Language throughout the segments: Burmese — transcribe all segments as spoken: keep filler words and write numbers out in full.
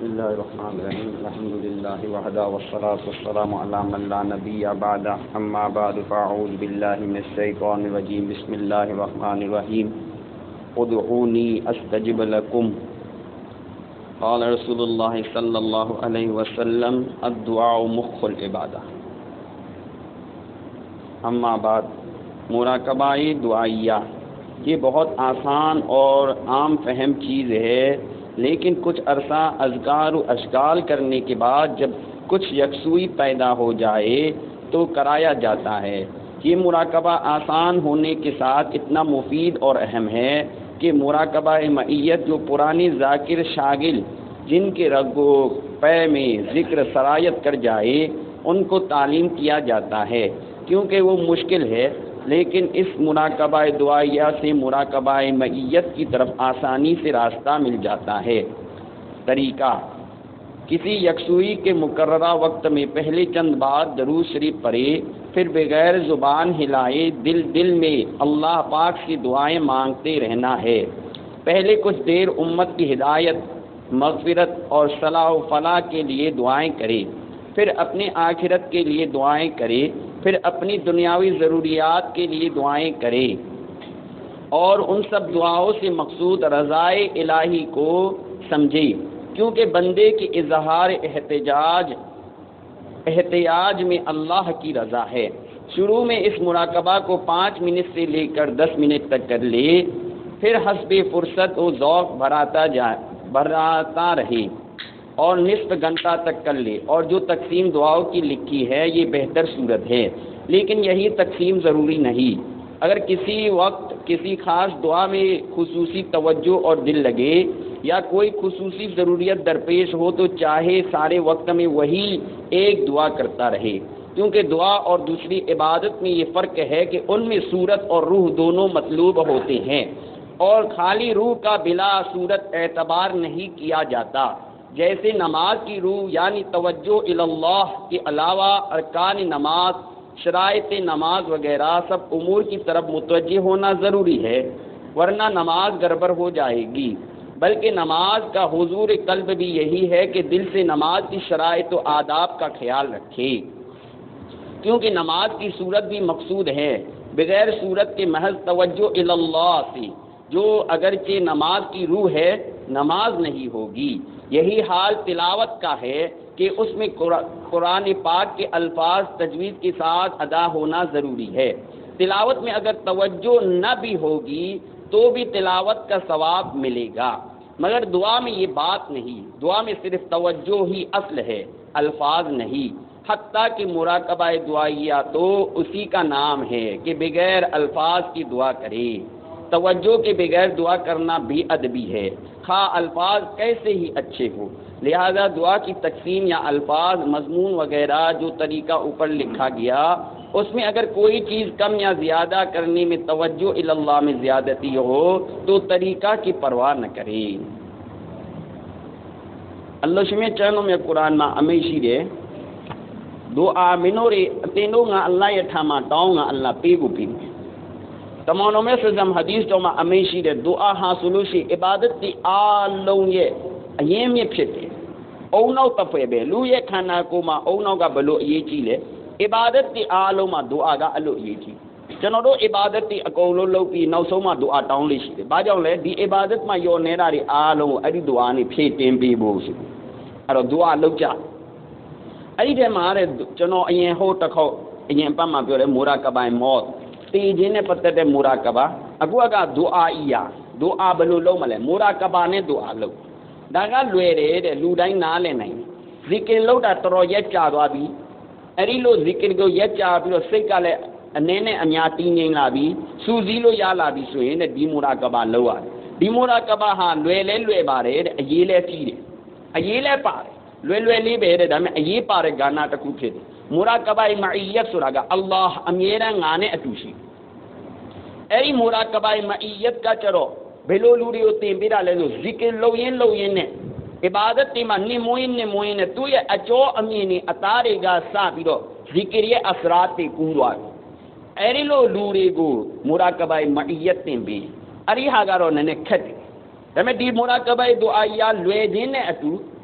بسم اللہ الرحمن الرحیم الحمد للہ وحدہ والصلاة والسلام علی من لا نبی بعد اما بعد فاعوذ باللہ من الشیطان الرجیم بسم اللہ الرحمن الرحیم ادعونی استجب لکم قال رسول اللہ صلی اللہ علیہ وسلم الدعاء مخ العبادہ. اما بعد مراقبہ دعائیہ یہ بہت آسان اور عام فہم چیز ہے، لیکن کچھ عرصہ اذکار و اشکال کرنے کے بعد جب کچھ یکسوئی پیدا ہو جائے تو کرایا جاتا ہے. یہ مراقبہ آسان ہونے کے ساتھ اتنا مفید اور اہم ہے کہ مراقبہ معیت جو پرانے ذاکر شاغل جن کے رگ و پے میں ذکر سرایت کر جائے ان کو تعلیم کیا جاتا ہے، کیونکہ وہ مشکل ہے. لیکن اس مراقبہ دعائیہ سے مراقبہ معیت کی طرف آسانی سے راستہ مل جاتا ہے. طریقہ: کسی یکسوئی کے مقررہ وقت میں پہلے چند بار درود شریف پڑھے، پھر بغیر زبان ہلائے دل دل میں اللہ پاک سے دعائیں مانگتے رہنا ہے. پہلے کچھ دیر امت کی ہدایت، مغفرت اور صلاح و فلاح کے لیے دعائیں کرے، پھر اپنے آخرت کے لیے دعائیں کرے، پھر اپنی دنیاوی ضروریات کے لیے دعائیں کرے، اور ان سب دعاؤں سے مقصود رضائے الہی کو سمجھے، کیونکہ بندے کی اظہار احتجاج احتیاج میں اللہ کی رضا ہے. شروع میں اس مراقبہ کو پانچ منٹ سے لے کر دس منٹ تک کر لے، پھر حسب فرصت و ذوق بڑھاتا جائے بڑھاتا رہے اور نصف گھنٹہ تک کر لے. اور جو تقسیم دعاؤں کی لکھی ہے یہ بہتر صورت ہے، لیکن یہی تقسیم ضروری نہیں. اگر کسی وقت کسی خاص دعا میں خصوصی توجہ اور دل لگے یا کوئی خصوصی ضروریت درپیش ہو تو چاہے سارے وقت میں وہی ایک دعا کرتا رہے، کیونکہ دعا اور دوسری عبادت میں یہ فرق ہے کہ ان میں صورت اور روح دونوں مطلوب ہوتے ہیں، اور خالی روح کا بلا صورت اعتبار نہیں کیا جاتا. جیسے نماز کی روح یعنی توجہ اللہ کے علاوہ ارکان نماز، شرائط نماز وغیرہ سب امور کی طرف متوجہ ہونا ضروری ہے، ورنہ نماز گڑبڑ ہو جائے گی. بلکہ نماز کا حضور قلب بھی یہی ہے کہ دل سے نماز کی شرائط و آداب کا خیال رکھے، کیونکہ نماز کی صورت بھی مقصود ہے. بغیر صورت کے محض توجہ اللہ سے جو اگرچہ نماز کی روح ہے نماز نہیں ہوگی. یہی حال تلاوت کا ہے کہ اس میں قرآن پاک کے الفاظ تجوید کے ساتھ ادا ہونا ضروری ہے. تلاوت میں اگر توجہ نہ بھی ہوگی تو بھی تلاوت کا ثواب ملے گا، مگر دعا میں یہ بات نہیں. دعا میں صرف توجہ ہی اصل ہے، الفاظ نہیں. حتیٰ کہ مراقبہ دعائیہ تو اسی کا نام ہے کہ بغیر الفاظ کی دعا کرے. توجہ کے بغیر دعا کرنا بھی ادبی ہے، خواہ الفاظ کیسے ہی اچھے ہو. لہذا دعا کی تقسیم یا الفاظ، مضمون وغیرہ جو طریقہ اوپر لکھا گیا اس میں اگر کوئی چیز کم یا زیادہ کرنے میں توجہ اللہ میں زیادتی ہو تو طریقہ کی پرواہ نہ کرے. اللہ شمی چرنوں میں قرآن میں امیشی رے دعا منو رے تینوں گا اللہ یہ ٹھاما ٹاؤں گا اللہ پیگو پیگو تمانوں میں سے زم حدیث جو میں امیشی رے دعا حاصلوشی عبادت تی آلوں یہ ایم یہ پھتے اونو تپے بے لو یہ کھانا کو ما اونو گا بلو یہ چیل ہے. عبادت تی آلوں ما دعا گا الو یہ چیل چنو دو عبادت تی اکولو لو پی نو سو ما دعا ٹاؤں لیشی دے باجاؤں لے دی عبادت ما یو نیرا ری آلوں اری دعا نی پھیٹیں پی بوشی ارو دعا لو چا اری دے مارے چنو این ہو تکھو این پا ما پیورے مراقبہ موت تیجی نے پتہ دے مراقبہ اگو اگا دعا ایا دعا بلو لو ملے مراقبہ نے دعا لو داگا لوے رے دے لوڈائی نالے نہیں ذکر لو دا ترو یہ چاہدوا بھی اری لو ذکر گو یہ چاہ بھی لو سکا لے نینے انیاتی نین لابی سوزی لو یا لابی سوئے نے دی مراقبہ لو آ دی مراقبہ ہاں لوے لے لوے بارے یہ لے چیرے یہ لے پارے لوے لوے لی بہرے دا میں یہ پارے گانا تکو پھر مراقبہ معیت سراغا اللہ امیرا گانے اتوشی ای مراقبہ معیت کا چرو بھلو لوری ہوتے ہیں بیرا لے لو ذکر لو ین لو ین عبادت تی من موین نے موین تو یہ اچو امینی اتارے گا سا بیرو ذکر یہ اثرات تی کورو آگو ایری لو لوری گو مراقبہ معیت تی بھی اری ہاگارو ننے کھتے دمیں دی مراقبہ دعائیا لوے دینے اتو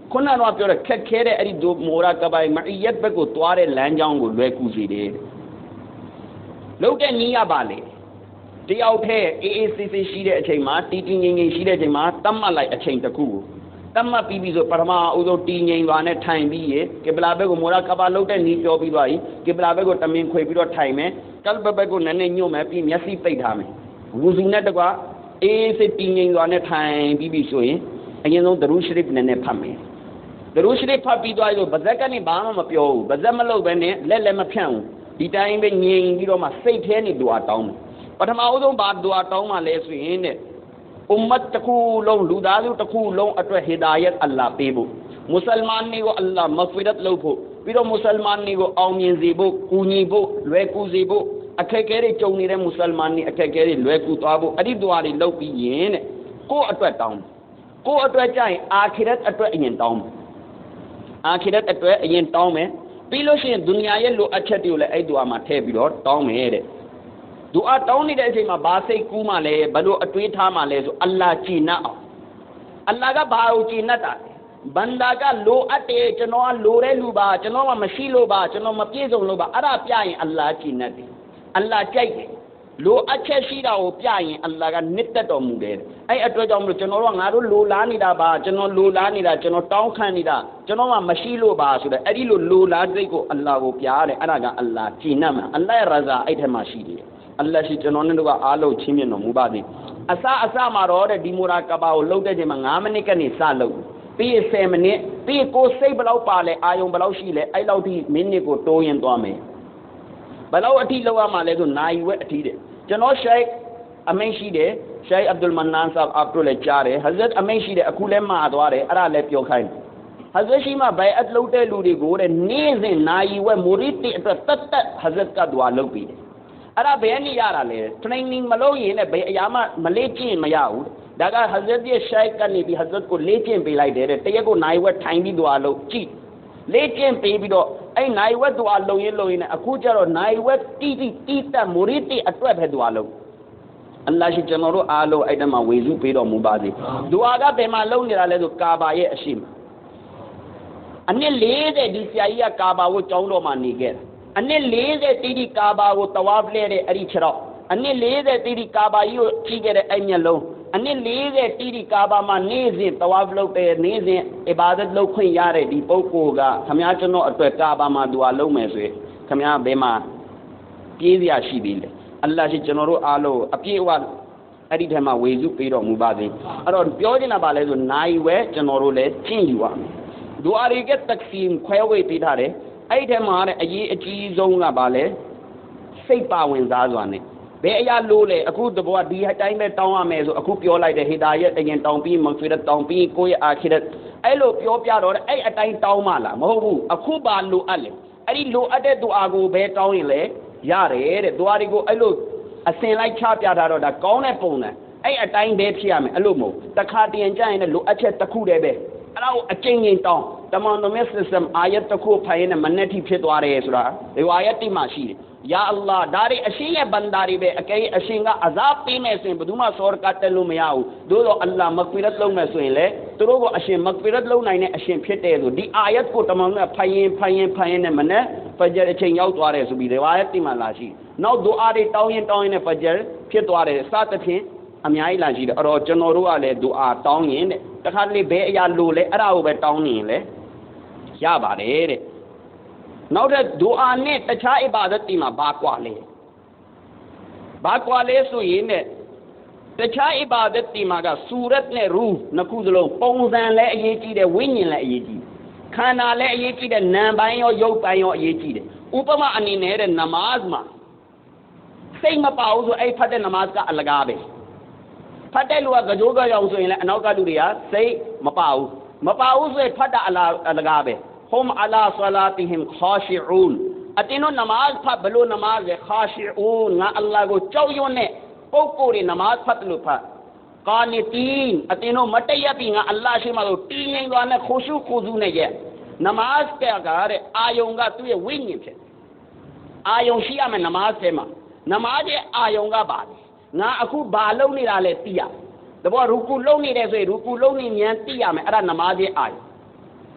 ခုနကတော့ပြောတဲ့ခက်ခဲတဲ့အဲ့ဒီဒူမိုရာကဘိုင်မအီယတ်ဘက်ကိုသွားတဲ့လမ်းကြောင်းကိုလွယ်ကူစေတယ်လောက်တဲ့နီးရပါလေတယောက်တည်းအေးအေးဆေးဆေးရှိတဲ့အချိန်မှာတီတီငိမ့်ငိမ့်ရှိတဲ့အချိန်မှာတတ်မှတ်လိုက်အချိန်တစ်ခုကိုတတ်မှတ်ပြီးပြီဆိုပထမအဦးဆုံးတီငိမ့်သွားနဲ့ထိုင်ပြီးရေကေပလာဘက်ကိုမိုရာကဘာလောက်တဲ့နီးပြောပြီးသွားပြီကေပလာဘက်ကိုတမင်ခွေပြီးတော့ထိုင်မယ်ကလ်ဘဘက်ကိုနည်းနည်းညှို့မယ်ပြီးမျက်စိပိတ်ထားမယ်ဝူဇူနဲ့တကွာအေးဆေးတီငိမ့်သွားနဲ့ထိုင်ပြီးပြီဆိုရင်အရင်ဆုံးဒရူရှရစ်နည်းနည်းဖတ်မယ်ဒရူရှရစ်ဖတ်ပြီးသွားလို့ဗဇက်ကနေဘာမှမပြောဘူးဗဇက်မလုပ်ဘဲနဲ့လက်လည်းမဖြန့်ဘူးဒီတိုင်းပဲငြိမ်ပြီးတော့မှစိတ်ထဲနေဒူအာတောင်းပထမအဆုံးဘာဒူအာတောင်းမှလဲဆိုရင်တဲ့အွမ်မတ်တစ်ခုလုံးလူသားစုတစ်ခုလုံးအတွက်ဟီဒါယတ်အလ္လာဟ်ပေးဖို့မွတ်စလမန်တွေကိုအလ္လာဟ်မဂ်ဖီရတ်လုပ်ဖို့ပြီးတော့မွတ်စလမန်တွေကိုအောင်မြင်စေဖို့ကူညီဖို့လွယ်ကူစေဖို့အခက်အခဲတွေကြုံနေတဲ့မွတ်စလမန်တွေအခက်အခဲတွေလွယ်ကူသွားဖို့အဲ့ဒီဒူအာတွေလုပ်ပြီးရင်တဲ့ကိုယ့်အတွက်တောင်းကိုယ့်အတွက်ကြရင်အာခိရတ်အတွက်အရင်တောင်းအာခိရတ်အတွက်အရင်တောင်းမယ်ပြီးလို့ရှိရင်ဒုနီယာရဲ့လိုအပ်ချက်တွေကိုလည်းအဲ့ဒူအာမှာထည့်ပြီးတော့တောင်းမယ်တဲ့ဒူအာတောင်းနေတဲ့အချိန်မှာဘာစိတ်ကူးမှလဲဘယ်လိုအတွေးထားမှလဲဆိုအလ္လာဟ်ကြည်နပ်အောင်အလ္လာဟ်ကဘာကိုကြည်နပ်တာဘန္တာကလိုအပ်တယ်ကျွန်တော်ကလိုတဲ့လူပါကျွန်တော်ကမရှိလို့ပါကျွန်တော်မပြည့်စုံလို့ပါအဲ့ဒါပြရင်အလ္လာဟ်ကြည်နပ်တယ်အလ္လာဟ်ကြိုက်တယ်လိုအပ်ချက်ရှိတာကိုပြရင်အလ္လာဟ်ကနှစ်သက်တော်မူတယ်အဲ့အတွက်ကြောင့်မလို့ကျွန်တော်တို့ငါတို့လိုလားနေတာပါကျွန်တော်လိုလားနေတာကျွန်တော်တောင်းခံနေတာကျွန်တော်ကမရှိလို့ပါဆိုတော့အဲ့ဒီလိုလိုလားစိတ်ကိုအလ္လာဟ်ကိုပြရတယ်အဲ့ဒါကအလ္လာဟ်ကြည်နပ်မှာအလ္လာဟ်ရဲ့ရဇာအဲ့ထက်မှရှိတယ်အလ္လာဟ်ရှိကျွန်တော်နဲ့တို့ကအားလုံးချင်းမြတ်တော်မူပါစေအစအစမှာတော့တဲ့ဒီမိုရာကဘာကိုလှုပ်တဲ့ချိန်မှာ၅မိနစ်ကနေစလှုပ်ပြီးရင်၁၀မိနစ်ပြီးရင်ကိုယ်စိတ်ဘယ်လောက်ပါလဲအာယုံဘယ်လောက်ရှိလဲအဲ့လောက်ထိမိနစ်ကိုတိုးရင်သွားမယ်ဘယ်လောက်အထိလောက်ရမှာလဲဆိုနိုင်ဝက်အထိတဲ့ကျွန်တော်ရှိုက်အမိန့်ရှိတယ်ရှိုက်အဗ်ဒူလ်မန်နန်ဆာဘ်အပ်တို့လည်းကြားတယ်ဟဇရတ်အမိန့်ရှိတယ်အခုလည်းမှာသွားတယ်အဲ့ဒါလည်းပြောခိုင်းဟဇရတ်ရှိမှဘိုင်အတ်လုပ်တဲ့လူတွေကိုတဲ့နေ့စဉ်နိုင်ဝက်မူရီတီအတွက်တတ်တတ်ဟဇရတ်ကဒွါလုပ်ပြီးတယ်အဲ့ဒါဘယ်နည်းရတာလဲ training မလုပ်ရင်လည်းဘယ်အရာမှမလေ့ကျင့်မရဘူးဒါကဟဇရတ်ရဲ့ရှိုက်ကနေပြီးဟဇရတ်ကိုလေ့ကျင့်ပေးလိုက်တယ်တဲ့တရက်ကိုနိုင်ဝက်ထိုင်ပြီးဒွါလုပ်ကြည့်လေ့ကျင့်ပေးပြီးတော့အဲ့နိုင်ဝက်ဒွါလုပ်ရင်လုပ်ရင်အခုကျတော့နိုင်ဝက်တီတီတီတက်မူရီတီအတွက်ပဲဒွါလုပ်အလ္လာဟ်ရှိကျွန်တော်တို့အားလုံးအဲ့တမှာဝေစုပေးတော်မူပါစေဒူအာကဘယ်မှာလုပ်နေတာလဲဆိုကာဘာရဲ့အရှိမအနှစ်၄၀ဒီဆရာကြီးကကာဘာကိုကျောင်းတော်မှာနေခဲ့တယ်အနှစ်၄၀တီတီကာဘာကိုတဝါဖလဲတဲ့အဲ့ဒီခြေတော့အနှစ်၄၀တီတီကာဘာကြီးကိုကြည့်ခဲ့တဲ့အဲ့မျက်လုံးအနှစ်၄၀တီတီကာဘာမှာနေ့စဉ်တဝါဖလုပ်တဲ့နေ့စဉ်အီဘာဒတ်လုပ်ခွင့်ရတဲ့ဒီပုဂ္ဂိုလ်ကခမည်းကျွန်တော်အတွက်ကာဘာမှာဒူအာလုပ်မယ်ဆိုရင်ခမည်းဘယ်မှာပြေးစရာရှိသေးလဲအလ္လာဟ်ရှိကျွန်တော်တို့အားလုံးအပြည့်အဝအဲ့ဒီထဲမှာဝေစုပေးတော်မူပါစေအဲ့တော့ပြောချင်တာပါလဲဆိုနိုင်ဝဲကျွန်တော်တို့လည်းကျင့်ယူရမယ်ဒူအာရီကတက်ဆီမ်ခွဲဝေပေးထားတယ်အဲ့ဒီထဲမှာတဲ့အရေးအကြီးဆုံးကပါလဲစိတ်ပါဝင်စားစွာနဲ့ဘယ်အရာလို့လဲအခုတဘောဒီအတိုင်းပဲတောင်းရမယ်ဆိုအခုပြောလိုက်တဲ့ဟီဒါယတ်အရင်တောင်းပြီးမဂ်ဖီရတ်တောင်းပြီးကိုယ့်ရဲ့အာခိရတ်အဲ့လိုပြောပြတော့အဲ့အတိုင်းတောင်းမှလားမဟုတ်ဘူးအခုပါလိုအပ်လေအဲ့ဒီလိုအပ်တဲ့ဒူအာကိုပဲတောင်းရင်လေရတယ်တဲ့ဒူအာတွေကိုအဲ့လိုအစင်လိုက်ချပြထားတော့ဒါကောင်းတဲ့ပုံစံအဲ့အတိုင်းပဲဖြစ်ရမယ်အဲ့လိုမဟုတ်တခါတည်းကြရင်လည်းလိုအပ်ချက်တစ်ခုတည်းပဲအဲ့ဒါကိုအကျဉ်းချင်းတောင်းတမန်တော်မြတ်ဆမ်အာယတ်တစ်ခုဖိုင်နဲ့မနဲ့ထိဖြစ်သွားတယ်ဆိုတာဒီအာယတ်တိမှာရှိတယ်ယာအလ္လာဟ်ဒါရီအရှင်ရဲ့ဘန္တာတွေပဲအကယ်အရှင်ကအဇာပ်ပေးမယ်ဆိုရင်ဘယ်သူမှစောရကတက်လို့မရဘူးသို့တော့အလ္လာဟ်မဂ်ဖီရတ်လုပ်မယ်ဆိုရင်လေသူတို့ကအရှင်မဂ်ဖီရတ်လုပ်နိုင်တဲ့အရှင်ဖြစ်တယ်ဆိုဒီအာယတ်ကိုတမန်တော်ဖိုင်ရင်ဖိုင်ရင်ဖိုင်ရင်နဲ့မနဲ့ဖဂျ်အချိန်ရောက်သွားတယ်ဆိုပြီးဒီအာယတ်တိမှာလာရှိနောက်ဒူအာတွေတောင်းရင်တောင်းရင်နဲ့ဖဂျ်ဖြစ်သွားတယ်စသဖြင့်အများကြီးလာရှိတယ်အဲ့တော့ကျွန်တော်တို့ကလည်းဒူအာတောင်းရင်တဲ့တခါတလေဘယ်အရာလိုလဲအဲ့ဒါကိုပဲတောင်းနေရင်လေရပါတယ်တဲ့နောက်တဲ့ဒူအာနဲ့တခြားအီဘာဒတ်တွေမှာဘာကွာလဲဘာကွာလဲဆိုရင်တဲ့တခြားအီဘာဒတ်တွေမှာကဆူရတ်နဲ့ရူးနှစ်ခုစလုံးပုံစံလည်းအရေးကြီးတယ်ဝိညာဉ်လည်းအရေးကြီးခန္ဓာလည်းအရေးကြီးတယ်နာမ်ပိုင်းရောရုပ်ပိုင်းရောအရေးကြီးတယ်ဥပမာအနေနဲ့တဲ့နမာဇ်မှာစိတ်မပါဘူးဆိုအဲ့ဖတ်တဲ့နမာဇ်ကအလကားပဲဖတ်တဲ့လူကကြောကြောင်ဆိုရင်လည်းအနောက်ကလူတွေကစိတ်မပါဘူးမပါဘူးဆိုရင်ဖတ်တာအလာအလကားပဲဟွမ်အလာဆလာတီဟင်ခါရှီအူန်အတင်းတို့နမာဇ်ဖတ်ဘလို့နမာဇ်ခါရှီအူန်ငါအလ္လာဟ်ကိုကြောက်ရွံ့တဲ့ပုဂ္ဂိုလ်တွေနမာဇ်ဖတ်လို့ဖတ်ကာနီတင်အတင်းတို့မတည့်ရပြီငါအလ္လာဟ်ရှိမှလို့တင်းငိမ့်သွားနဲ့ခိုရှုခိုစုနဲ့ရဲ့နမာဇ်ကကတဲ့အာယုံကသူ့ရဲ့ဝိညာဉ်ဖြစ်အာယုံရှိရမယ်နမာဇ်ထဲမှာနမာဇ်ရဲ့အာယုံကပါလေငါအခုဘာလုပ်နေတာလဲသိရတဘောရူကူလုံးနေတယ်ဆိုရင်ရူကူလုံးနေမြန်သိရမယ်အဲ့ဒါနမာဇ်ရဲ့အာယုံ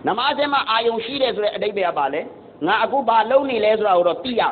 namaaz ma ayong shi de so adai be ba le nga aku ba long ni le so da ro ti ya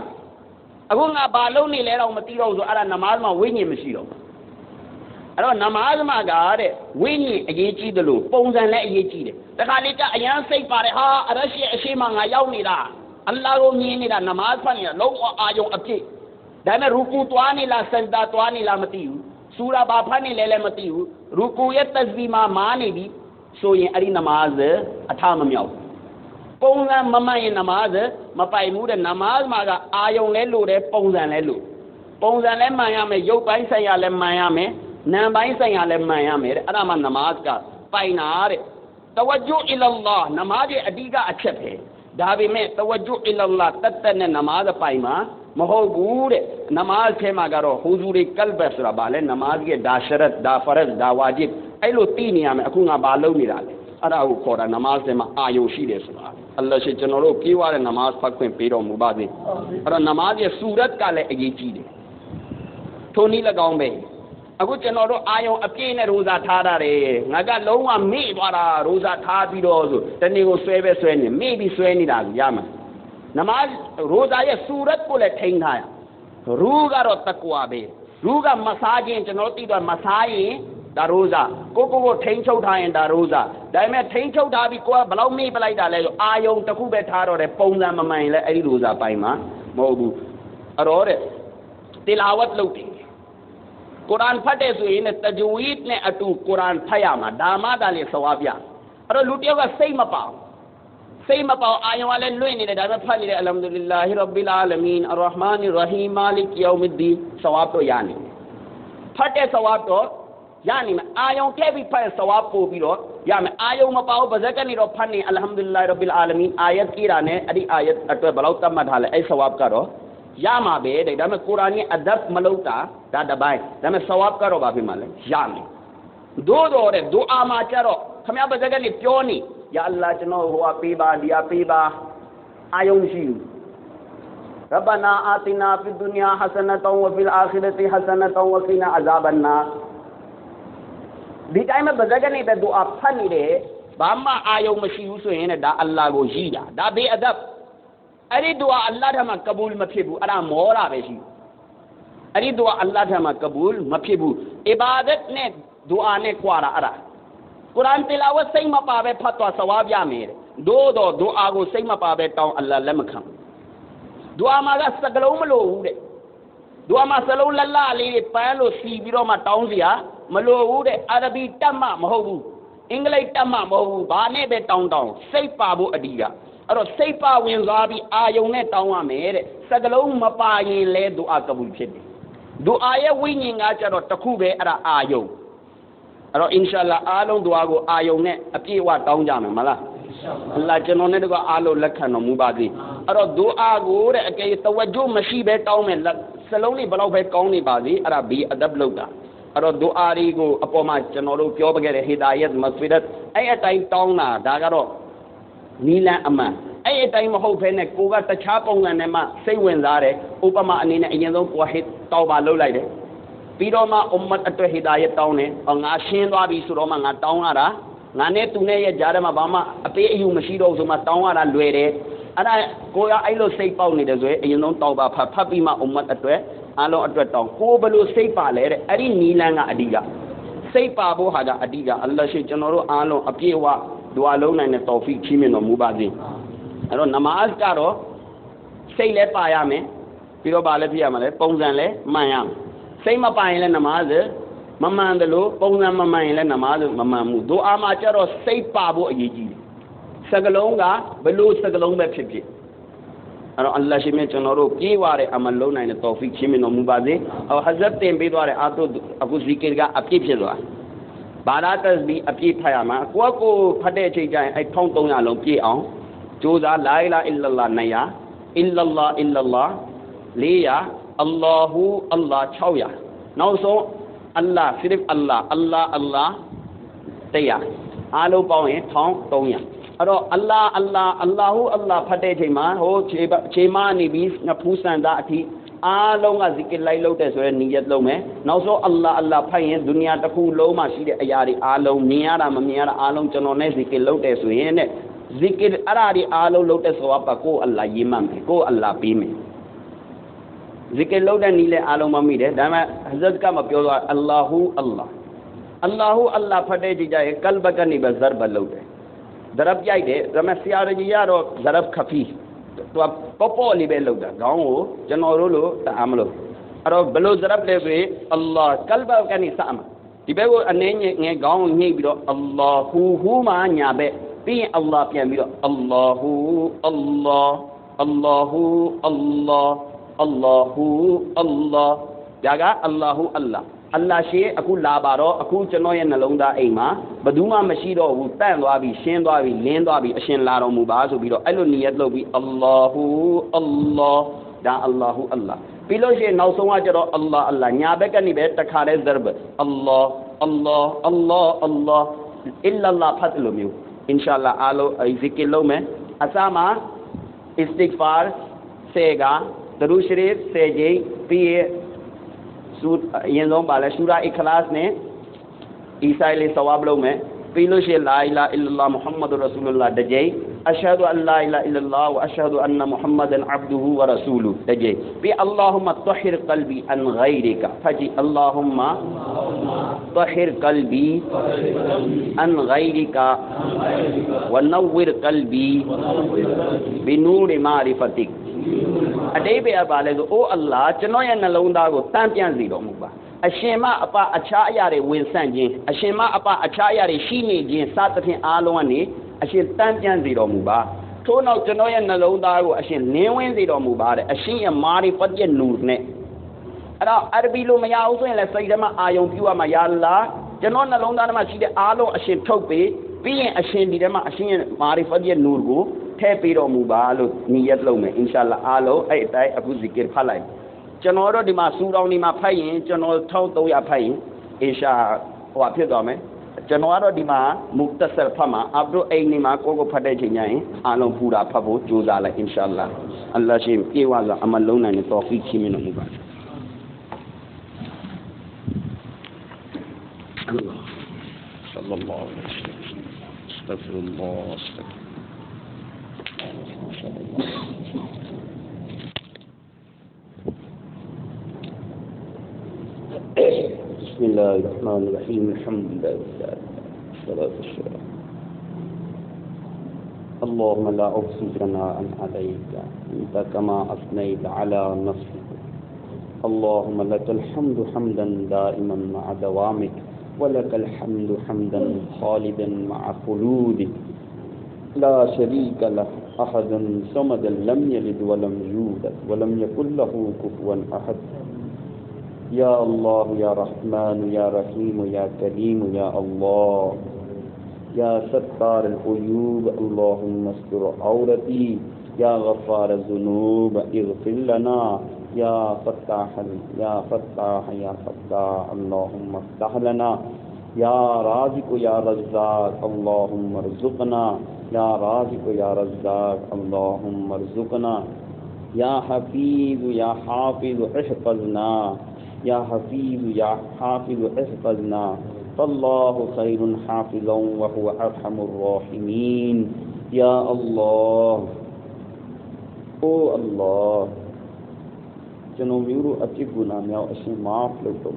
aku nga ba long ni le daw ma ti daw so ara namaaz ma winyin ma shi dawအဲ့တော့ namaaz မှာကတဲ့ဝိညာဉ်အရေးကြီးတယ်လို့ပုံစံလည်းအရေးကြီးတယ်တခါလေကအယမ်းစိတ်ပါတယ်ဟာအရရှိအရှိမငါရောက်နေတာအလ္လာဟ်ကိုမြင်နေတာ namaaz ဖတ်နေတာလုံးဝအာယုံအပြည့်ဒါပေမဲ့ရူကူသွားနေလားစကြဒါသွားနေလားမသိဘူးဆူရာဘာဖတ်နေလဲလည်းမသိဘူးရူကူရဲ့တဇ်ဘီမှာမားနေပြီဆိုရင်အဲ့ဒီ namaaz အထမမြောက်ပုံစံမမှန်ရင် namaaz မပိုင်ဘူးတဲ့ namaaz မှာကအာယုံလဲလို့တယ်ပုံစံလဲလို့ပုံစံလဲမှန်ရမယ်ရုပ်ပိုင်းဆိုင်ရာလဲမှန်ရမယ်နာမ်ပိုင်းဆိုင်ရာလဲမှန်ရမယ်တဲ့အဲ့ဒါမှ namaaz ကပိုင်တာတဲ့တဝဂျူအီလာလာ namaaz ရဲ့အဓိကအချက်ပဲဒါပေမဲ့တဝဂျူအီလာလာတတ်တဲ့ namaaz ပိုင်မှာမဟုတ်ဘူးတဲ့ namaaz ထဲမှာကတော့ဟူဇူရီကလ်ဘဆိုတာဗာလဲ namaaz ရဲ့ဒါရှရတ်ဒါဖရတ်ဒါဝါဂျစ်အဲ့လိုသိနေရမယ်အခုငါဘာလုပ်နေတာလဲအဲ့ဒါကိုခေါ်တာ namaaz ထဲမှာအာယုံရှိတယ်ဆိုတာအလ္လာဟ်ရှိကျွန်တော်တို့ပြေးသွားတဲ့ namaaz ဖတ်ခွင့်ပေးတော်မူပါစေအဲ့တော့ namaaz ရဲ့ဆူရတ်ကလည်းအရေးကြီးတယ်ထိုနည်း၎င်းပဲအခုကျွန်တော်တို့အာယုံအပြည့်နဲ့ရိုဇာထားရတယ်ငါကလုံးဝမေ့သွားတာရိုဇာထားပြီးတော့ဆိုတနေ့ကိုဆွဲပဲဆွဲနေမေ့ပြီးဆွဲနေတာရမှာနမားရိုဇာရဲ့ဆူရတ်ကိုလည်းထိန်းထားရရူကတော့တကွာပဲရူကမစားခြင်းကျွန်တော်သိတော့မစားရင်ဒါရိုဇာကိုကိုကိုထိန်းချုပ်ထားရင်ဒါရိုဇာဒါပေမဲ့ထိန်းချုပ်ထားပြီးကိုကဘလောက်မေ့ပလိုက်တာလဲဆိုအာယုံတစ်ခုပဲထားတော့တယ်ပုံစံမမှန်ရင်လည်းအဲ့ဒီရိုဇာပိုင်မှာမဟုတ်ဘူးအဲ့တော့တဲ့တီလာဝတ်လုပ်တယ်ကုရ်အာန်ဖတ်တဲ့ဆိုရင်တဂျဝီဒ်နဲ့အတူကုရ်အာန်ဖတ်ရမှာဒါမှသာလေဆဝါပြအဲ့တော့လူတယောက်ကစိတ်မပေါစိတ်မပေါအာယုံကလည်းလွင့်နေတယ်ဒါပေမဲ့ဖတ်နေတယ်အလ်ဟမ်ဒူလ illah ရဘ်ဘီလ်အာလမင်အရ်ရဟ်မာနီရ်ရဟီမ်မာလစ်ယောမ်ဒီဆဝါတော့ရနေဖတ်တဲ့ဆဝါတော့ရနေမှာအာယုံထည့်ပြီးဖတ်ဆဝါပို့ပြီးတော့ရမယ်အာယုံမပေါဘာဇက်ကနေတော့ဖတ်နေအလ်ဟမ်ဒူလ illah ရဘ်ဘီလ်အာလမင်အာယတ်ကြီးတာနဲ့အဲ့ဒီအာယတ်အတွက်ဘယ်လောက်တတ်မှတ်ထားလဲအဲ့ဆဝါကတော့ရမှာပဲတဲ့ဒါပေမဲ့ကုရ်အာန်ရဲ့အဒပ်မလုပ်တာဒါတပိုင်းဒါပေမဲ့ဆဝါပ်ကတော့ဘာဖြစ်မှာလဲရမယ်ဒို့တော့တဲ့ဒူအာမှာကြတော့ခမရပါဇက်ကနေပြောနေယာအလ္လာဟ်ကျွန်တော်ဟိုအပေးပါဒီအပေးပါအာယုံရှိဘူးရဘနာအာတိနာဖီဒုနီယာဟဆနတဝဖီလ်အာခီရတီဟဆနတဝကီနာအဇာဘန်နာဒီတိုင်းမှာဘာဇက်ကနေဒူအာဖတ်နေတယ်ဘာမှအာယုံမရှိဘူးဆိုရင်လည်းဒါအလ္လာဟ်ကိုရည်တာဒါဘေအဒပ်အဲ့ဒီဒူအာအလ္လာဟ်ထမှာကဘူလ်မဖြစ်ဘူးအဲ့ဒါမောတာပဲရှိအဲ့ဒီဒူအာအလ္လာဟ်ထမှာကဘူလ်မဖြစ်ဘူးအီဘာဒတ်နဲ့ဒူအာနဲ့ကွာတာအဲ့ဒါကုရ်အာန်တီလာဝတ်စိတ်မပါပဲဖတ်သွားဆဝါပြမယ်ဒို့တော့ဒူအာကိုစိတ်မပါပဲတောင်းအလ္လာဟ်လက်မခံဒူအာမှာကစကလုံးမလို့ဘူးတဲ့ဒူအာမှာစလုံးလလလေးပန်းလို့စီပြီးတော့မှတောင်းစရာမလို့ဘူးတဲ့အာရဘီတတ်မှမဟုတ်ဘူးအင်္ဂလိပ်တတ်မှမဟုတ်ဘူးဘာနဲ့ပဲတောင်းတောင်းစိတ်ပါဖို့အဒီကအဲ့တော့စိတ်ပါဝင်သွားပြီးအာယုံနဲ့တောင်းရမယ်တဲ့စကလုံးမပါရင်လဲဒူအာကဘူလ်ဖြစ်တယ်ဒူအာရဲ့ဝိညာဉ်ကကြတော့တစ်ခုပဲအဲ့ဒါအာယုံအဲ့တော့အင်ရှာအလ္လာဟ်အားလုံးဒူအာကိုအာယုံနဲ့အပြည့်အဝတောင်းကြမယ်မလားအလ္လာဟ်ကျွန်တော်နဲ့တကွာအားလုံးလက်ခံတော်မူပါစေအဲ့တော့ဒူအာကိုတဲ့အကယ်တဝဂျုမရှိပဲတောင်းမယ်စလုံးလေးဘယ်လောက်ပဲကောင်းနေပါစေအဲ့ဒါဘီအဒပ်လောက်တာအဲ့တော့ဒူအာတွေကိုအပေါ်မှာကျွန်တော်တို့ပြောခဲ့တဲ့ဟီဒါယတ်မဂ်ဖီရတ်အဲ့အတိုင်းတောင်းတာဒါကတော့နီလန်အမှန်အဲ့အတိုင်းမဟုတ်ဘဲနဲ့ကိုကတခြားပုံစံနဲ့မှစိတ်ဝင်စားတယ်ဥပမာအနေနဲ့အရင်ဆုံးကိုဟစ်တောင်းပါလုပ်လိုက်တယ်ပြီးတော့မှအွမ်မတ်အတွက်ဟီဒါယတ်တောင်းတယ်ဟောငါရှင်းသွားပြီဆိုတော့မှငါတောင်းရတာငါနဲ့သူနဲ့ရဲ့ကြားထဲမှာဘာမှအပေးအယူမရှိတော့ဆိုမှတောင်းရတာလွယ်တယ်အဲ့ဒါကိုကအဲ့လိုစိတ်ပေါက်နေတယ်ဆိုရင်အရင်ဆုံးတောင်းပါဖတ်ဖတ်ပြီးမှအွမ်မတ်အတွက်အားလုံးအတွက်တောင်းကိုဘလို့စိတ်ပါလဲတဲ့အဲ့ဒီနီလန်ကအဓိကစိတ်ပါဖို့ဟာကအဓိကအလ္လာဟ်ရှိကျွန်တော်တို့အားလုံးအပြည့်အဝဒူအာလုံးနိုင်တဲ့တောဖီချီးမြှင့်တော်မူပါစေအဲ့တော့နမာဇ်ကတော့စိတ်လည်းပါရမယ်ပြီးတော့ဗာလည်းဖြစ်ရမှာလဲပုံစံလည်းမှန်ရမယ်စိတ်မပါရင်လည်းနမာဇ်မမှန်တယ်လို့ပုံစံမမှန်ရင်လည်းနမာဇ်မမှန်ဘူးဒူအာမှာကျတော့စိတ်ပါဖို့အရေးကြီးတယ်စကလုံးကဘလို့စကလုံးပဲဖြစ်ဖြစ်အဲ့တော့အလ္လာဟ်ရှိမြတ်ကျွန်တော်တို့ပြေးသွားတဲ့အမလလုံးနိုင်တဲ့တောဖီချီးမြှင့်တော်မူပါစေဟောဟဇတ်တင်ပေးသွားတဲ့အာတုအခုဇီကီကအပြည့်ဖြစ်သွားဘာသာတစဘီအပြည့်ဖတ်ရမှာကိုယ့်ကိုဖတ်တဲ့အချိန်ကျရင်အဲတစ်ထောင်သုံးရာလုံးပြည့်အောင်ကြိုးစားလာအီလာအီလ္လာလနယာအီလ္လာအီလ္လာလေးရာအလ္လာဟူအလ္လာ၆ရာနောက်ဆုံးအလ္လာစိရဖ်အလ္လာအလ္လာအလ္လာတရားအားလုံးပေါင်းရင်တစ်ထောင်သုံးရာအဲ့တော့အလ္လာအလ္လာအလ္လာဟူအလ္လာဖတ်တဲ့အချိန်မှာဟိုခြေခြေမနေပြီးငဖူးစံသားအထိအားလုံးကဇီကစ်လိုက်လုပ်တဲ့ဆိုရဲနီယတ်လုပ်မယ်နောက်ဆုံးအလ္လာအလ္လာဖတ်ရင်ဒုနီယာတစ်ခုလုံးမှာရှိတဲ့အရာတွေအားလုံးမြင်ရတာမမြင်ရတာအားလုံးကျွန်တော်နဲ့ဇီကစ်လုပ်တဲ့ဆိုရင်တဲ့ zikir arari alo lote sawaba ko Allah yimam ko Allah pime zikir lote nile alo mami de dama hazrat ka ma pyo Allahu Allah Allahu Allah phade ji jaye kalba ka ni ba zarba lote darab jai de dama siyar ji ya ro zarab khafi to popo li be lote gaung ko jano ro lo ta amlo aro belo zarab le be Allah kalba ka ni sama di be ko ane nge gaung nhi bi do Allahu hu ma nya be pi Allah pian bi do Allahu Allah Allahu Allah Allahu Allah jaga Allahu Allah Allah she aku la ba ro aku chano ye nalong da ai ma badu ma mashi do bu tan twa bi shin twa bi lin twa bi a shin la ro mu ba so bi do ai lo niyat lo bi Allahu Allah da Allahu Allah pi lo she naw song wa ja do Allah Allah nya be ka ni be takha de zarb Allah Allah Allah Allah illa Allah phat lo myu inshallah alo ai zikir lo me asa ma istighfar sega Darud Sharif seje pi ये लोग बाले सूरा इखलास ने ईसा ले सवाब लो में पीलो शे ला इलाहा इल्लल्लाह मुहम्मदुर रसूलुल्लाह दजे अशहदु अल्ला इलाहा इल्लल्लाह व अशहदु अन्न मुहम्मदन अब्दुहु व रसूलुहु दजे भी अल्लाहुम्मा तहिर कल्बी अन गैरिका फजी अल्लाहुम्मा तहिर कल्बी अन गैरिका व नव्विर कल्बी बिनूर मारिफतिक अडे be abale go o Allah ကျွန်တော်ရဲ့နှလုံးသားကိုတန့်ပြန်စေတော်မူပါအရှင်မအပအခြားအရာတွေဝင်ဆန့်ခြင်းအရှင်မအပအခြားအရာတွေရှိနေခြင်းစသဖြင့်အားလုံးကနေအရှင်တန့်ပြန်စေတော်မူပါထို့နောက်ကျွန်တော်ရဲ့နှလုံးသားကိုအရှင်နင်းဝင်စေတော်မူပါတဲ့အရှင်ရဲ့မာရီဖတ်ရဲ့နူနဲ့အဲ့တော့အရဘီလိုမရအောင်ဆိုရင်လည်းစိတ်ထဲမှာအာယုံပြုရမှာယာအလ္လာကျွန်တော်နှလုံးသားထဲမှာရှိတဲ့အားလုံးအရှင်ထုတ်ပေးပြီးရင်အရှင်ဒီထဲမှာအရှင်ရဲ့မာရီဖတ်ရဲ့နူကိုထဲပေးတော်မူပါလို့နီယတ်လုပ်မယ်အင်ရှာအလ္လာအားလုံးအဲ့အတိုင်းအခုဇီကရ်ဖတ်လိုက်ကျွန်တော်တို့ဒီမှာစူတောင်းဒီမှာဖတ်ရင်ကျွန်တော်one thousand three hundredဖတ်ရင်အင်ရှာဟိုဖြစ်သွားမယ်ကျွန်တော်ကတော့ဒီမှာမုတဆာဖတ်မှာအဘဒူအိမ်နေမှာကိုကိုဖတ်တဲ့ချိန်ညရင်အားလုံးပူတာဖတ်ဖို့ကြိုးစားလိုက်အင်ရှာအလ္လာအလ္လာရှိပြေဝါစွာအမလုံးနိုင်တဲ့တောဖီချီးမြှင့်တော်မူပါအလ္လာဆလ္လာလာဟ်အလိုင်းဝါဆလမ်အစတဂ်ဖီရုလ္လာဟ်အစတဂ်بسم الله الرحمن الرحيم الحمد لله والصلاة والسلام اللهم لا أحصي ثناء عليك أنت كما أثنيت على نفسك اللهم لك الحمد حمدا دائما مع دوامك ولك الحمد حمدا خالدا مع خلودك لا شريك له أحد صمد لم يلد ولم يولد ولم يكن له كفوا أحد يا الله يا رحمن يا رحيم يا كريم يا الله يا ستار العيوب اللهم استر عورتي يا غفار الذنوب اغفر لنا يا فتاح يا فتاح يا فتاح اللهم افتح لنا يا رازق يا رزاق اللهم ارزقنا يا رازق يا رزاق اللهم ارزقنا يا حفيظ يا حافظ احفظنا يا حفيظ يا حافظ احفظنا فالله خير حافظا وهو أرحم الراحمين يا الله او الله جنو میرو اچھی گناہ میں اسے معاف لو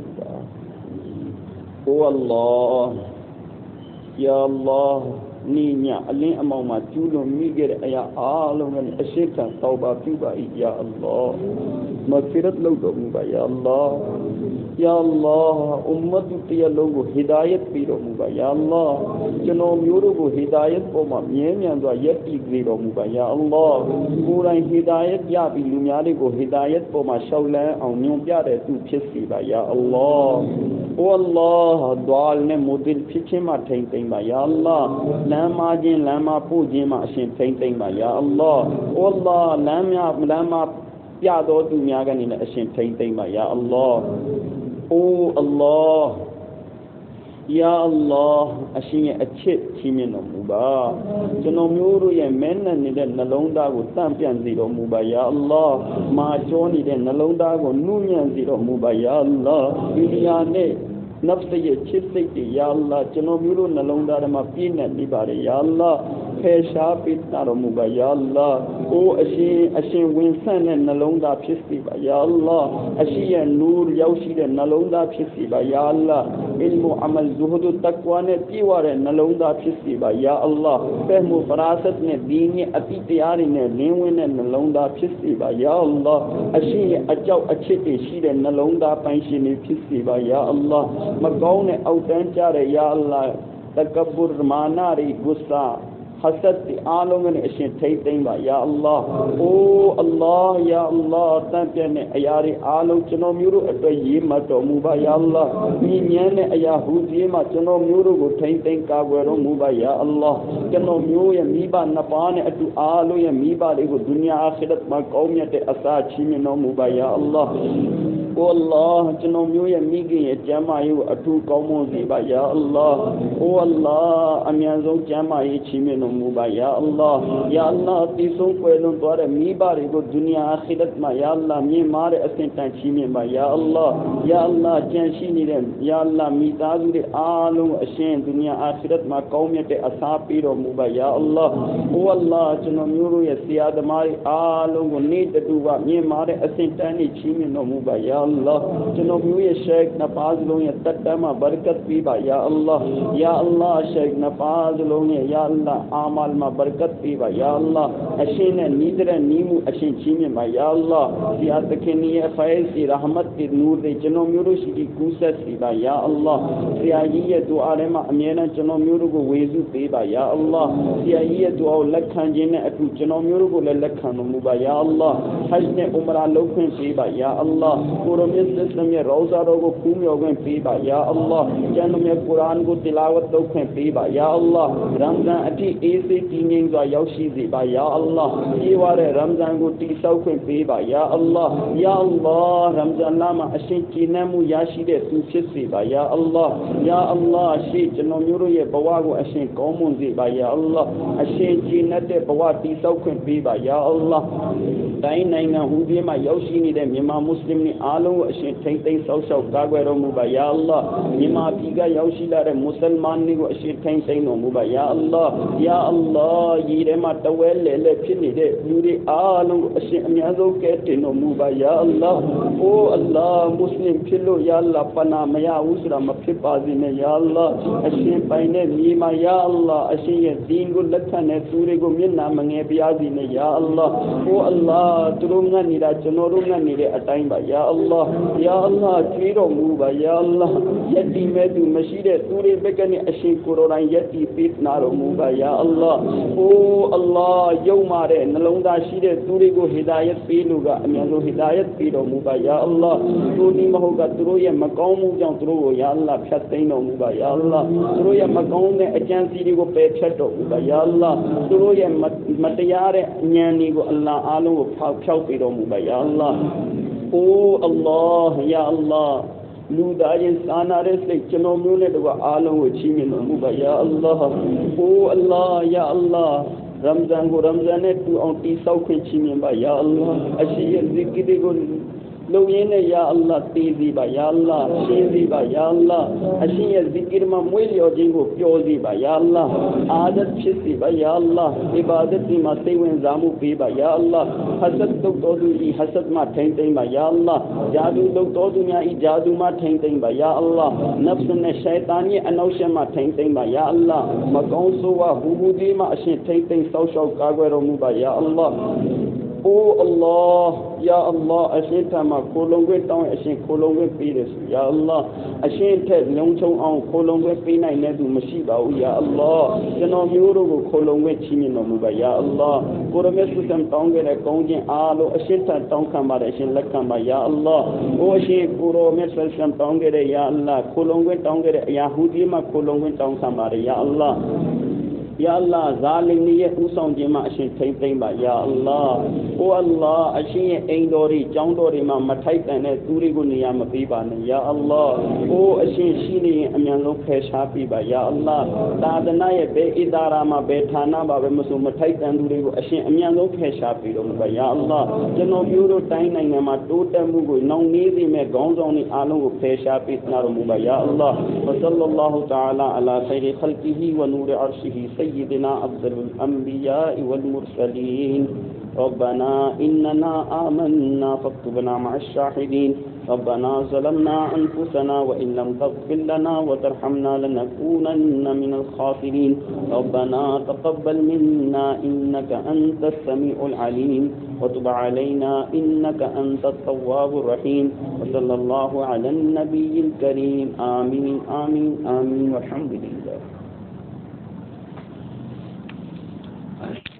او الله يا الله نينيا علي امام جولو ميغر يا عالم الاشيك توبه توبه يا الله مغفرت لو دو يا الله يا الله امت تي لوگو ہدایت پیرو مبا یا اللہ جنو میورو کو ہدایت کو ما مین میان دو یتی گریرو مبا یا اللہ پورا ہدایت یا بھی لمیارے کو ہدایت کو ما شولے او نیو پیارے تو پھسی با یا اللہ او اللہ دوال نے مدل پھچے ما ٹھیں ٹیں با یا اللہ لما جن لما پو جے ما شین ٹھیں ٹیں با یا اللہ او اللہ لما لما پیا دو دنیا کا نہیں اشین ٹھیں ٹیں با یا اللہ او اللہ یا اللہ اشین اچھے چیمیں نو مبا جنو میورو یہ من نے نلوندا کو تام پیان زیرو مبا یا اللہ ما چونی دے نلوندا کو نونیان زیرو مبا یا اللہ دنیا نے nafs ye chit sait de ya Allah ကျွန်တော်မျိုးတို့နှလုံးသားထဲမှာပြည့်နေနေပါတယ် ya Allah ဖယ်ရှားပေးတော်မူပါ ya Allah အိုးအရှင်အရှင်ဝင်ဆန့်တဲ့နှလုံးသားဖြစ်စေပါ ya Allah အရှင်ရဲ့ Noor ရောက်ရှိတဲ့နှလုံးသားဖြစ်စေပါ ya Allah အင်မူအမလ် zuhud တကွာနဲ့ပြည့်ဝတဲ့နှလုံးသားဖြစ်စေပါ ya Allah ဖះမှုဖရာဆတ်နဲ့ဒီနဲ့အတိတရားတွေနဲ့လင်းဝင်တဲ့နှလုံးသားဖြစ်စေပါ ya Allah အရှင်ရဲ့အကြောက်အချစ်တွေရှိတဲ့နှလုံးသားပိုင်ရှင်တွေဖြစ်စေပါ ya Allah မကောင်းတဲ့အောက်တန်းကြတဲ့ ya Allah တကဘ်မာနာရီဂုဆာhasad အားလုံးနဲ့အရှင်ထိတ်သိမ်းပါ ya Allah အိုး Allah ya Allah တန်ပြည့်နဲ့အရာတွေအားလုံးကျွန်တော်မျိုးတို့အတွက်ရေးမှတ်တော်မူပါ ya Allah ညီညမ်းတဲ့အရာဟူကြီးမှာကျွန်တော်မျိုးတို့ကိုထိတ်သိမ်းကာကွယ်တော်မူပါ ya Allah ကျွန်တော်မျိုးရဲ့မိဘနှစ်ပါးနဲ့အတူအားလုံးရဲ့မိဘတွေကိုဒုနီယာအာခရတ်မှာကောင်းမြတ်တဲ့အစာချီးမြှင့်တော်မူပါ ya Allah O Allah ကျွန်တော်မျိုးရဲ့မိခင်ရဲ့ကျမ်းမာရေးကိုအထူးကောင်းမွန်စေပါ ya Allah O Allah အမြန်ဆုံးကျမ်းမာရေးချီးမြှင့်တော်မူပါ ya Allah ya Allah ဒီဆုံးကွယ်လွန်သွားတဲ့မိဘတွေကိုဒုနီယာအာခရတ်မှာ ya Allah မြင့်မားတဲ့အဆင့်တန်းချီးမြှင့်ပါ ya Allah ya Allah ကြံရှိနေတဲ့ ya Allah မိသားစုတွေအားလုံးကိုအရှင်ဒုနီယာအာခရတ်မှာကောင်းမြတ်တဲ့အစာပေးတော်မူပါ ya Allah O Allah ကျွန်တော်မျိုးတို့ရဲ့ဆရာသမားတွေအားလုံးကိုနေ့တူကမြင့်မားတဲ့အဆင့်တန်းနဲ့ချီးမြှင့်တော်မူပါ ya Allah ကျွန်တော်မျိုးရဲ့ Sheikh နှစ်ပါးစလုံးရဲ့တက်တမ်းမှာ barakat ပေးပါ ya Allah ya Allah Sheikh နှစ်ပါးစလုံးရဲ့ ya Allah အာမလ်မှာ barakat ပေးပါ ya Allah အရှင်နဲ့နီးတဲ့နီးမှုအရှင်ချီးမြှင့်ပါ ya Allah ဆရာသခင်ရဲ့ faiz တွေ rahmat တွေ noor တွေကျွန်တော်မျိုးတို့ရှိပြီးကူးဆက်စေပါ ya Allah ဆရာကြီးရဲ့ဒူအာထဲမှာအမြဲတမ်းကျွန်တော်မျိုးတို့ကိုဝေစုပေးပါ ya Allah ဆရာကြီးရဲ့ဒူအာကိုလက်ခံခြင်းနဲ့အတူကျွန်တော်မျိုးတို့ကိုလည်းလက်ခံတော်မူပါ ya Allah hajj နဲ့ umrah လုပ်ခွင့်ပေးပါ ya Allah ကိုရောမြတ်သစ်ရဲ့ရောဇာတော်ကိုဖူးမြော်ခွင့်ပေးပါ ya Allah ကျမ်းတော်မြတ်ကုရ်အာန်ကိုတိလာဝတ်လုပ်ခွင့်ပေးပါ ya Allah ရမ်ဇန်အထိအေးစိတ်တည်ငြိမ်စွာရောက်ရှိစေပါ ya Allah ပြေဝတဲ့ရမ်ဇန်ကိုတည်ဆောက်ခွင့်ပေးပါ ya Allah ya Allah ရမ်ဇန်လမှာအရှင်ကျင့်နှံ့မှုရရှိတဲ့သူဖြစ်စေပါ ya Allah ya Allah ရှိကျွန်တော်မျိုးတို့ရဲ့ဘဝကိုအရှင်ကောင်းမွန်စေပါ ya Allah အရှင်ကျင့်တဲ့ဘဝတည်ဆောက်ခွင့်ပေးပါ ya Allah တိုင်းနိုင်ငံဟူပြီးမှရောက်ရှိနေတဲ့မြန်မာမွတ်စလင်တွေအားလုံးကိုအရှင်ထိမ့်သိမ်းဆောက်ရှောက်ကာကွယ်တော်မူပါ ya Allah မြန်မာပြည်ကရောက်ရှိလာတဲ့မွတ်စလမန်တွေကိုအရှင်ထိမ့်သိမ်းတော်မူပါ ya Allah ya Allah ဒီထဲမှာတဝဲလဲလဲဖြစ်နေတဲ့လူတွေအားလုံးကိုအရှင်အများဆုံးကဲတင်တော်မူပါ ya Allah O Allah မွတ်စလင်ဖြစ်လို့ ya Allah ပနာမရဘူးဆိုတာမဖြစ်ပါစေနဲ့ ya Allah အရှင်ပိုင်တဲ့မြေမှာ ya Allah အရှင်ရဲ့ဒီင်ကိုလက်ခံတဲ့သူတွေကိုမျက်နှာမငယ်ပြားစေနဲ့ ya Allah O Allah သူတို့ငတ်နေတာကျွန်တော်တို့ငတ်နေတဲ့အတိုင်းပါ ya Allah ya Allah ကြွေးတော်မူပါ ya Allah ယက်တီမဲ့သူမရှိတဲ့သူတွေဘက်ကနေအရှင်ကိုယ်တော်တိုင်ယက်တီပေးနာတော်မူပါ ya Allah O Allah ယုံမာတဲ့နှလုံးသားရှိတဲ့သူတွေကိုဟီဒါယတ်ပေးလို့ကအများဆုံးဟီဒါယတ်ပေးတော်မူပါ ya Allah သူဒီမဟုတ်ကသူတို့ရဲ့မကောင်းမှုကြောင့်သူတို့ကို ya Allah ဖြတ်သိမ်းတော်မူပါ ya Allah သူတို့ရဲ့မကောင်းတဲ့အကြံစီတွေကိုပယ်ဖြတ်တော်မူပါ ya Allah သူတို့ရဲ့မတရားတဲ့အဉာဏ်တွေကိုအလ္လာဟ်အားလုံးကိုဖောက်ဖျောက်ပေးတော်မူပါ ya Allah O Allah ya Allah လူသားချင်းစာနာတဲ့စိတ်ကျွန်တော်မျိုးနဲ့တော့အားလုံးကိုချီးမြှင့်တော်မူပါ ya Allah O Allah ya Allah ရမ်ဇန်ကိုရမ်ဇန်နဲ့တူအောင်တိဆောက်ခွင့်ချီးမြှင့်ပါ ya Allah အရှိရဲ့ zikr တွေကို လုံရင်းနဲ့ ya Allah တည်စီပါ ya Allah ရှင်းစီပါ ya Allah အရှင်ရဲ့ zikr မှာမွေးလျော်ခြင်းကိုပျော်စီပါ ya Allah အာဒတ်ဖြစ်စီပါ ya Allah အီဘာဒတ်ဒီမှာစိတ်ဝင်စားမှုပေးပါ ya Allah ဟဆတ်တုတ်တော်သူဤဟဆတ်မှာထိမ့်သိမ့်ပါ ya Allah ဂျာဒူတုတ်တော်သူများဤဂျာဒူမှာထိမ့်သိမ့်ပါ ya Allah နဖ်စ်နဲ့ရှိုင်တာန်ရဲ့အနောက်ရှက်မှာထိမ့်သိမ့်ပါ ya Allah မကောင်းဆိုးဝါးဟူဟူဒီမှာအရှင်ထိမ့်သိမ့်ဆောက်ရှောက်ကာကွယ်တော်မူပါ ya Allah O Allah ya Allah အရှင်ထံမှာခိုလုံခွင့်တောင်းအရှင်ခိုလုံခွင့်ပေးတယ်ဆို ya Allah အရှင်ထက်လုံးချုံအောင်ခိုလုံခွင့်ပေးနိုင်တဲ့သူမရှိပါဘူး ya Allah ကျွန်တော်မျိုးတို့ကိုခိုလုံခွင့်ချီးမြှင့်တော်မူပါ ya Allah ကိုရမေဆုစံတောင်းခဲ့တဲ့ကောင်းခြင်းအားလုံးအရှင်ထံတောင်းခံပါတယ်အရှင်လက်ခံပါ ya Allah အိုအရှင်ကိုရမေဆုစံတောင်းခဲ့တဲ့ ya Allah ခိုလုံခွင့်တောင်းခဲ့တဲ့အရာဟူဒီမှာခိုလုံခွင့်တောင်းခံပါတယ် ya Allah یا اللہ ظالمیه usong jima ashin thai thai ba ya Allah o Allah ashin ye ain dori chaung dori ma ma thai tan ne turi ko niya ma pi ba ne ya Allah o ashin shi ne amyan long phe sha pi ba ya Allah sadana ye be idara ma be thana ba be masu ma thai tan turi ko ashin amyan long phe sha pi do ba ya Allah jano myu ro tai naingan ma to tat mu ko naung ni si me gaung saung ni along ko phe sha pi na ro mu ba ya Allah wa sallallahu ta'ala ala khayri khalqihi wa nur arshihi sayyidina afdal al-anbiya wal mursalin ربنا إننا آمنا فاكتبنا مع الشاهدين ربنا ظلمنا أنفسنا وإن لم تغفر لنا وترحمنا لنكونن من الخاسرين ربنا تقبل منا إنك أنت السميع العليم وتب علينا إنك أنت التواب الرحيم وصلى الله على النبي الكريم آمين آمين آمين والحمد لله.